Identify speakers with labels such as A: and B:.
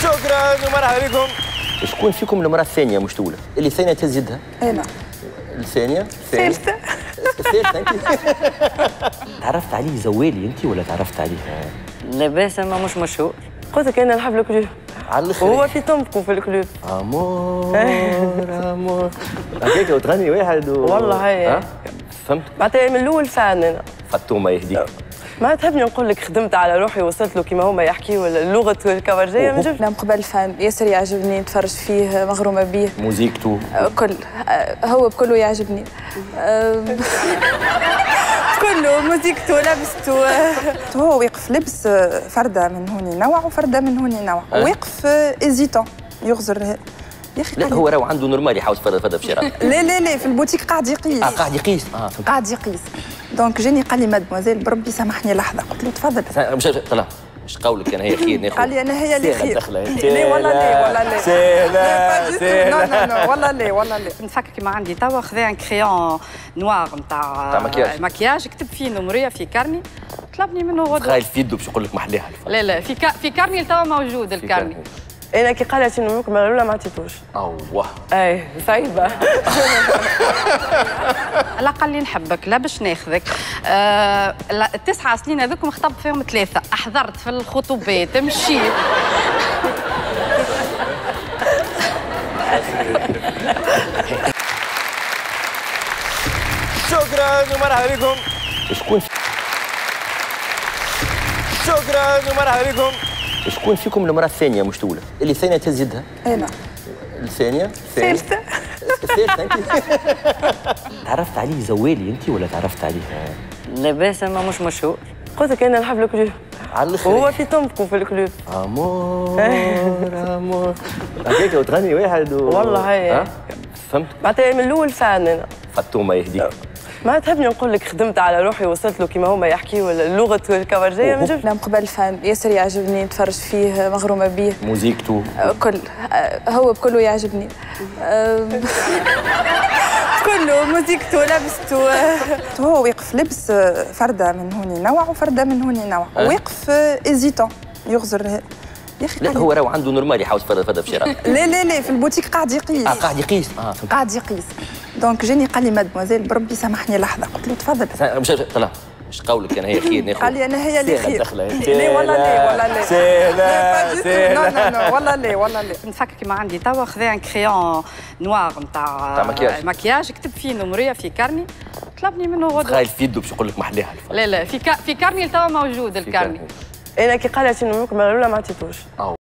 A: شكرا ومرحبا بكم. شكون فيكم المرأة الثانية مش الأولى؟ اللي الثانية تهز يدها؟
B: أنا.
A: الثانية؟
B: الثالثة.
A: الثالثة أنت؟ تعرفت عليه زوالي أنت ولا تعرفت عليه؟
C: لاباس اما مش مشهور.
B: قلت لك أنا نحب الكلوب.
A: على الآخر.
B: وهو في طنبكم في الكلوب.
A: أمور أمور. هكاك وتغني واحد
B: والله هي.
A: فهمت؟
B: معناتها من الأول فان أنا.
A: فطومة يهديك.
B: ما تحبني نقول لك خدمت على روحي وصلت له كيما هما يحكيوا لغه الكورجيه من جد. قبل فان ياسر يعجبني نتفرج فيه مغرومه بيه.
A: موزيكته
B: كل هو بكله يعجبني. كله موزيكته لبسته.
D: هو واقف لبس فرده من هوني نوع وفرده من هوني نوع. واقف ايزيتون يغزر
A: يا اخي. لا هو راهو عنده نورمال يحاول يفرد في الشارع.
D: لا في البوتيك قاعد يقيس.
A: قاعد يقيس.
D: قاعد يقيس. دونك جاني قال لي مادموزيل بربي سامحني لحظه. قلت له تفضل.
A: مش طلع مش قولك انا هي خير ناخذ.
D: قال لي انا هي اللي خير.
A: لا
D: والله
A: سهله.
D: لا والله لا.
C: نفكر كيما عندي توا خذا ان كريون نوار نتاع مكياج كتب فيه نمريه في كارني طلبني منه غدوه.
A: تخيل في يده باش يقول لك محليها.
C: لا في كارني توا موجود الكارني.
B: انا كي قالت انه ممكن مغلوله ما عطيتوش.
A: اوه.
B: اي صعيبه.
C: لا قال لي نحبك لا باش ناخذك. التسعة سنين هذوك مخطب فيهم 3 احضرت في الخطوبات مشيت.
A: شكرا ومرحبا بكم. شكرا ومرحبا بكم. شكون فيكم المرأة الثانية مش الأولى؟ اللي الثانية تهز يدها؟
D: أنا.
A: الثانية؟
D: الثالثة.
A: الثالثة أنت؟ تعرفت عليه زوالي أنت ولا تعرفت عليه؟
C: لاباس اما مش مشهور.
B: قلت لك أنا نحب الكلوب.
A: على الآخر.
B: وهو في طنبكم في الكلوب.
A: أمور أمور. هكاك وتغني واحد
B: والله هي.
A: فهمت؟
B: معناتها من الأول فان أنا.
A: فطومة يهديك.
B: ما تحبني نقول لك خدمت على روحي وصلت له كيما هما يحكيوا لغه الكورجيه من جد. قبل فان ياسر يعجبني نتفرج فيه مغرومه بيه.
A: موزيكته.
B: كل هو بكله يعجبني. كله موزيكته لبسته.
D: هو واقف لبس فرده من هوني نوع وفرده من هوني نوع. واقف ايزيتون يغزر يا اخي.
A: لا هو راهو عنده نورمال يحاول يفرد في الشارع.
D: لا في البوتيك قاعد يقيس.
A: قاعد يقيس.
D: قاعد يقيس. دونك جاني قال لي مادموزيل بربي سامحني لحظه. قلت له تفضل.
A: مش طلع مش قولك انا هي خير ناخذ.
D: قال لي انا هي اللي خير.
A: لا
D: والله
A: سهله.
D: لا والله لا.
C: نفكر كيما عندي توا خذا ان كريون نوار نتاع مكياج كتب فيه نمريه في كارني طلبني منه غدوه.
A: تخيل في يده باش يقول لك محليها.
C: لا في كارني توا موجود الكارني.
B: انا كي قالت انه ممكن مغلوله ما عطيتوش.